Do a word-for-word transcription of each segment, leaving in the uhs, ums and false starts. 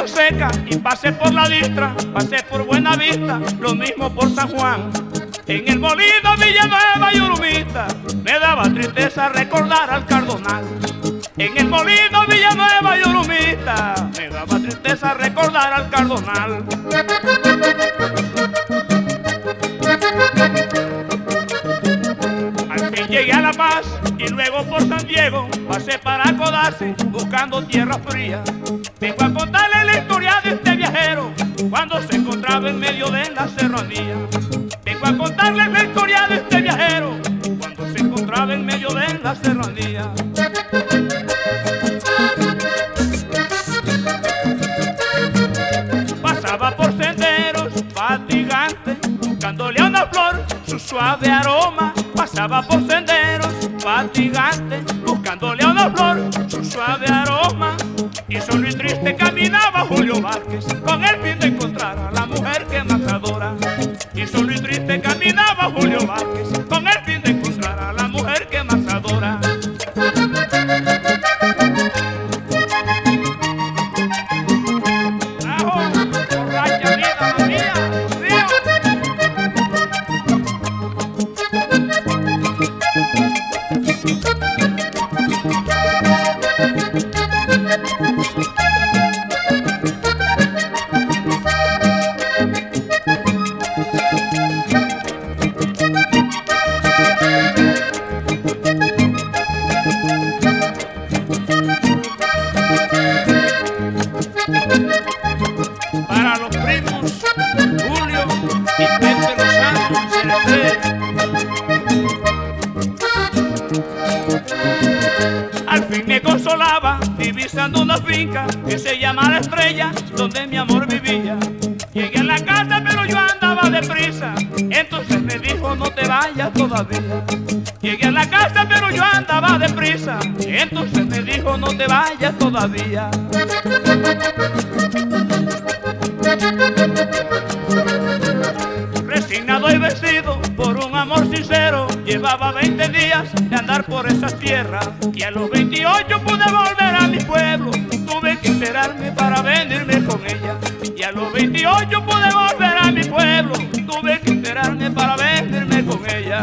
quedó seca y pasé por la Distra, pasé por Buenavista, lo mismo por San Juan. En el molino Villanueva y Urumita me daba tristeza recordar al Cardonal. En el molino Villanueva y Urumita me daba tristeza recordar al Cardonal. Al fin llegué a La Paz y luego por San Diego pasé para Codazzi buscando tierra fría. Vengo a contarle la historia de este viajero cuando se encontraba en medio de la serranía. Vengo a contarles la historia de este viajero cuando se encontraba en medio de la serranía. Pasaba por senderos fatigantes buscándole a una flor su suave aroma. Pasaba por senderos fatigantes buscándole a una flor su suave aroma. Y solo y triste caminaba Julio Vázquez con el fin de encontrar a la mujer que más adora. Y solo y triste caminaba Julio Vázquez con el fin de encontrar a la mujer que más adora. ¡Ajo! ¡Borracha vida María! ¡Río! Para los primos Julio y Pepe Lozano Cereté. Al fin me consolaba divisando una finca que se llama La Estrella, donde mi amor vivía. Llegué a la casa pero yo andaba deprisa, entonces me dijo no te vayas todavía. Llegué a la casa pero yo andaba deprisa, entonces me dijo no te vayas todavía. Resignado y vencido por un amor sincero, llevaba veinte días de andar por esas tierras y a los veintiocho pude volver a mi pueblo. Tuve que esperarme para venirme con ella y a los veintiocho pude volver a mi pueblo. Tuve que esperarme para venirme con ella.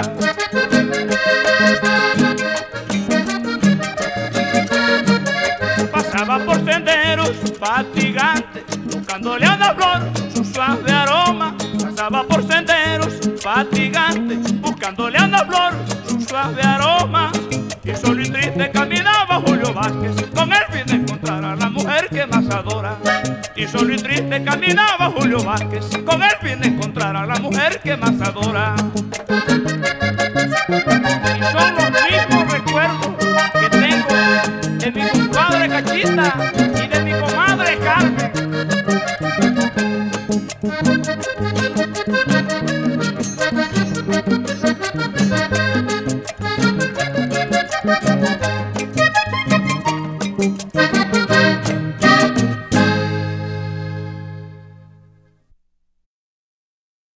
Pasaba por senderos fatigantes buscándole a una flor su suave aroma. Pasaba por senderos fatigantes buscándole a una flor su suave aroma. Y solo y triste caminaba Julio Vázquez con el fin de encontrar a la mujer que más adora. Y solo y triste caminaba Julio Vázquez con el fin de encontrar a la mujer que más adora. Y son los mismos recuerdos que tengo de mi compadre Cachita.